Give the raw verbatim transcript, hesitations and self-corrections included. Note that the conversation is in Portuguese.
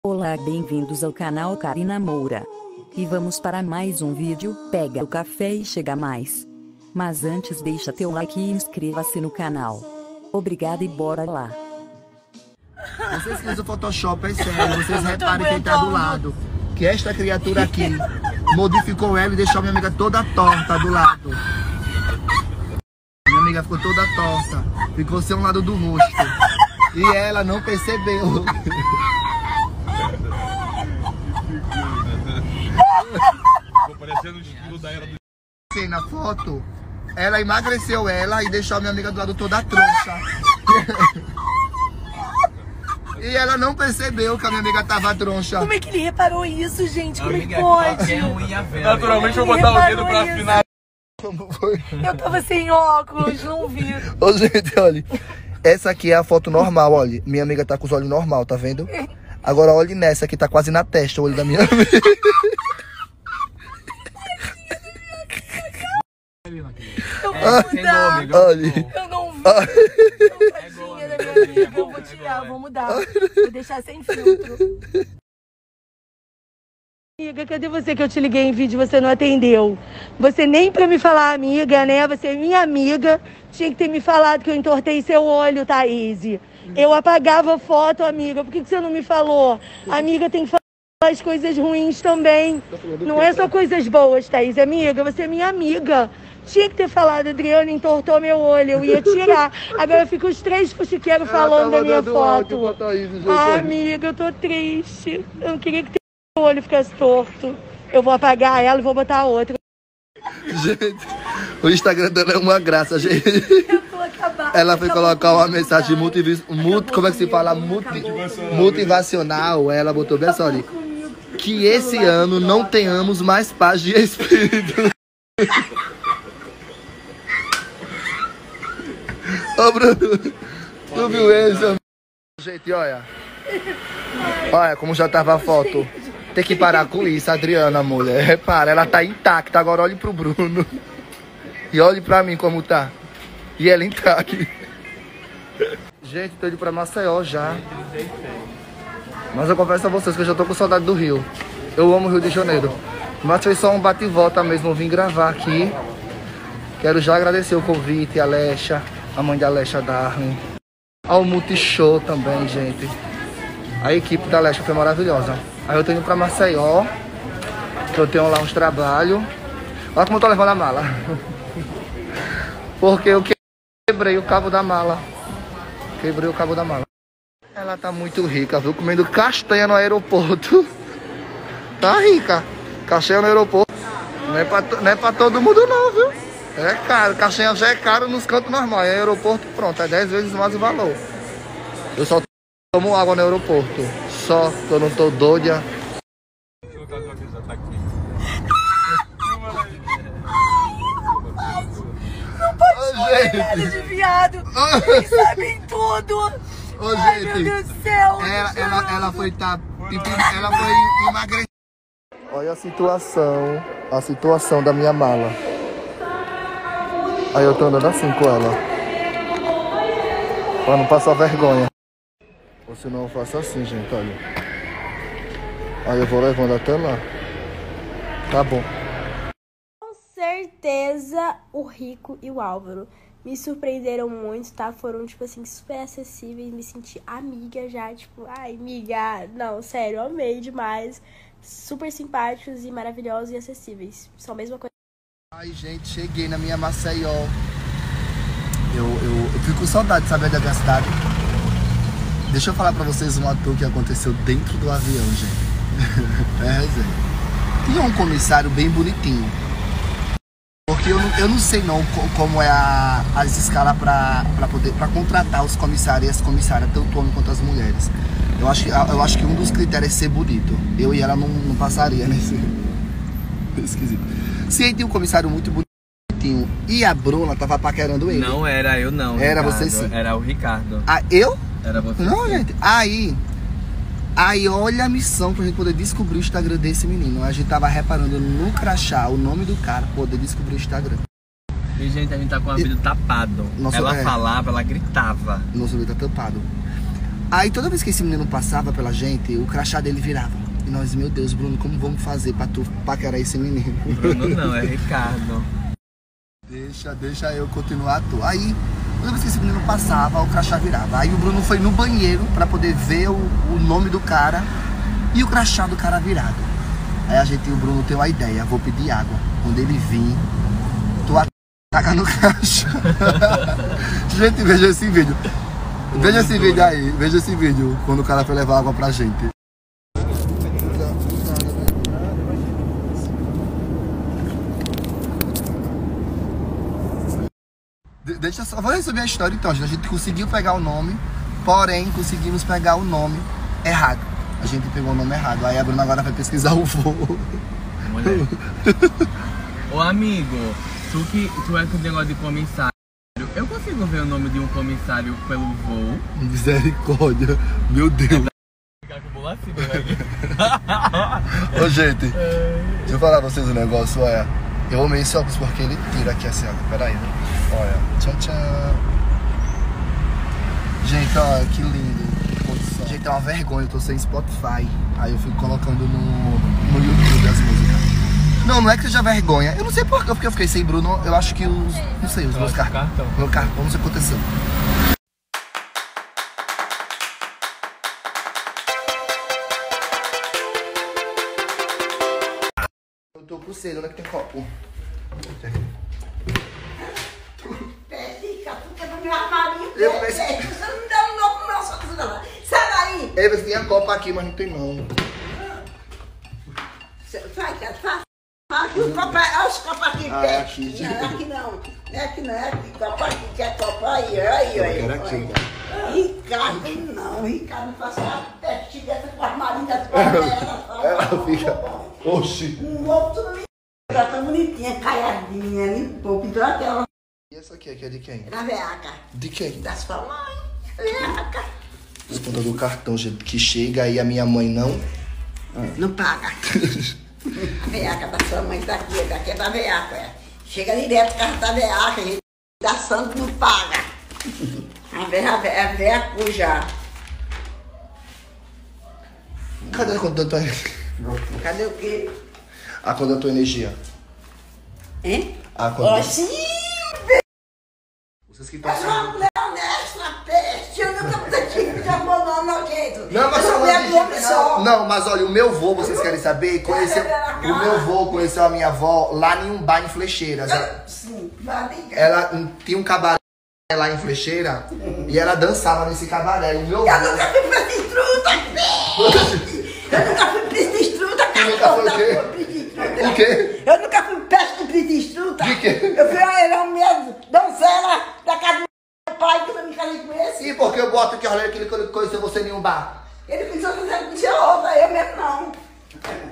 Olá, bem-vindos ao canal Karina Moura. E vamos para mais um vídeo. Pega o café e chega mais. Mas antes deixa teu like e inscreva-se no canal. Obrigada e bora lá. Vocês que usam o Photoshop, é sério, vocês reparem quem tá do lado. Que esta criatura aqui modificou ela e deixou minha amiga toda torta do lado. Minha amiga ficou toda torta. Ficou sem um lado do rosto. E ela não percebeu. Tô parecendo o estilo da era do... Na foto, ela emagreceu ela e deixou a minha amiga do lado toda troncha. E ela não percebeu que a minha amiga tava troncha. Como é que ele reparou isso, gente? Como é que pode? Naturalmente eu vou botar o dedo pra afinar. Como foi? Eu tava sem óculos, não vi. Ô, gente, olha. Essa aqui é a foto normal, olha. Minha amiga tá com os olhos normal, tá vendo? Agora olhe nessa que tá quase na testa o olho da minha amiga. Eu vou mudar. Olha. Eu não vi. Tadinha da minha amiga. Eu vou tirar, vou mudar. Vou deixar sem filtro. Amiga, cadê você que eu te liguei em vídeo e você não atendeu? Você nem pra me falar amiga, né? Você é minha amiga. Tinha que ter me falado que eu entortei seu olho, Thaís. Eu apagava a foto, amiga. Por que que você não me falou? Amiga tem que falar as coisas ruins também. Não é só coisas boas, Thaís. Amiga, você é minha amiga. Tinha que ter falado, Adriana entortou meu olho, eu ia tirar. Agora fica os três fuxiqueiros falando da minha foto. Ah, amiga, eu tô triste. Eu não queria que o olho ficasse torto. Eu vou apagar ela e vou botar outra. Gente, o Instagram dela é uma graça, gente. Eu tô acabada. Ela foi colocar uma mensagem multi, multi, como é que se fala? Multi, motivacional. Ela botou bem assim, olha, que esse ano não tenhamos mais paz de espírito. Ô, Bruno, tu viu isso? Gente, olha. Olha como já tava a foto. Tem que parar com isso, Adriana, mulher. Repara, ela tá intacta. Agora olhe pro Bruno. E olhe pra mim como tá. E ela intacta. Gente, tô indo pra Maceió já. Mas eu confesso a vocês que eu já tô com saudade do Rio. Eu amo o Rio de Janeiro. Mas foi só um bate e volta mesmo. Eu vim gravar aqui. Quero já agradecer o convite, a Alexa, a mãe da Alexa Darwin. Ao Multishow também, gente. A equipe da Alexa foi maravilhosa. Aí eu tô indo pra Maceió. Eu tenho lá uns trabalhos. Olha como eu tô levando a mala. Porque eu quebrei o cabo da mala. Quebrei o cabo da mala. Ela tá muito rica, viu? Comendo castanha no aeroporto. Tá rica. Castanha no aeroporto. Não é pra, não é pra todo mundo não, viu? É caro. Castanha já é caro nos cantos normais. É aeroporto, pronto. É dez vezes mais o valor. Eu só tomo água no aeroporto. Só que eu não tô doida. Não pode falar nada de viado. Eles sabem tudo. Ô, Ai, gente, meu Deus do céu. ela, ela, ela foi tá, ela foi emagrecer. Olha a situação, a situação da minha mala. Aí eu tô andando assim com ela. Pra não passar vergonha. Ou senão eu faço assim, gente, olha. Aí eu vou levando até lá. Tá bom. Com certeza o Rico e o Álvaro me surpreenderam muito, tá? Foram, tipo assim, super acessíveis. Me senti amiga já, tipo, ai, amiga. Não, sério, eu amei demais. Super simpáticos e maravilhosos e acessíveis. Só a mesma coisa. Ai, gente, cheguei na minha Maceió. Eu, eu, eu fico com saudade de saber da minha cidade. Deixa eu falar pra vocês um ator que aconteceu dentro do avião, gente. É resenha. Tinha um comissário bem bonitinho. Porque eu não, eu não sei não como é a, as escalas pra, pra poder pra contratar os comissários e as comissárias, tanto homem quanto as mulheres. Eu acho, que, eu acho que um dos critérios é ser bonito. Eu e ela não, não passaria nesse esquisito. Se aí tem um comissário muito bonitinho e a Bruna tava paquerando ele. Não era eu não. Era Ricardo. você sim. Era o Ricardo. Ah, eu? Era você. Não, sim. gente. Aí, aí olha a missão pra gente poder descobrir o Instagram desse menino. A gente tava reparando no crachá o nome do cara, poder descobrir o Instagram. E, gente, a gente tá com o ouvido tapado. Nossa, ela é. falava, ela gritava. Nosso ouvido tá tampado. Aí toda vez que esse menino passava pela gente, o crachá dele virava. E nós, meu Deus, Bruno, como vamos fazer pra tu paquerar esse menino? Bruno não, é Ricardo. Deixa, deixa eu continuar a tu. Aí, toda vez que esse menino passava, o crachá virava. Aí o Bruno foi no banheiro pra poder ver o, o nome do cara e o crachá do cara virado. Aí a gente e o Bruno tem uma ideia, vou pedir água. Quando ele vir, tu ataca no crachá. Gente, veja esse vídeo. Veja esse vídeo aí, veja esse vídeo quando o cara foi levar água pra gente. De deixa só, vou resumir a história então, gente. A gente conseguiu pegar o nome, porém conseguimos pegar o nome errado. A gente pegou o nome errado. Aí a Bruna agora vai pesquisar o voo. Mulher. Ô amigo, tu que tu é com o negócio de comissário. Eu consigo ver o nome de um comissário pelo voo? Misericórdia, meu Deus. Ô gente, deixa eu falar pra vocês um negócio, olha. Eu amei esse óculos porque ele tira aqui assim, ó. Pera aí, né? Olha, tchau, tchau. Gente, olha que lindo. Gente, é uma vergonha, eu tô sem Spotify. Aí eu fico colocando no, no YouTube as músicas. Não, não é que seja vergonha. Eu não sei por quê, porque eu fiquei sem Bruno. Eu acho que os. Não sei, os meus cartões. Meu cartão, não sei o que aconteceu. Eu tô com sede, onde é que tem copo? Fica, fica no meu armário. Eu pensei. Você não dá um novo pro meu soco, não. Sai daí. Ei, você tem a copa aqui, mas não tem não. Vai, cara, faz. Aqui os copos, olha os copos aqui. Ah, é aqui, gente. Não, aqui não. Não é aqui não, é aqui. Copo aqui, quer copo aí, aí, aí. Eu quero aqui. Ricardo, não, Ricardo, não faça uma teste dessa com a armarinha das panelas. Ela fica. Oxi. Um outro não me. Ela tá bonitinha, caiadinha, limpou, pintou aquela. E essa aqui, aqui é de quem? Na veaca. De quem? Da sua mãe. Veaca. Os contas do cartão, gente, que chega aí a minha mãe não. Não paga. A veaca da sua mãe tá aqui, daqui é da veaca, é. Chega direto, carro da veaca, a gente dá santo, não paga. A veaca é veaca já. Cadê a conta da tua Cadê o quê? A conta da tua energia? Hein? A conta. Ó, sim! Vocês que estão Eu sou uma mulher honesta, peste. Eu nunca vou te chamar não, não, jeito. Não, mas eu sou mulher do homem só. Não, mas olha, o meu vô, vocês querem saber? Conheceu, o meu vô conheceu a minha avó lá em um bar em Flecheiras. Ela, Sim, barriga. ela tinha um cabaré lá em Flecheira e ela dançava nesse cabaré. O meu vô. Eu nunca fui pra destruta, peste. Eu nunca fui pra destruta, cara. Nunca foi o quê? O quê? Eu nunca fui peste de destruta. De quê? Eu fui a mesmo, donzela da casa do meu pai, que eu me casei com esse. E por que eu boto aqui, olha, que ele conheceu você em um bar? Ele pensou que você conhecia outra, eu mesmo não.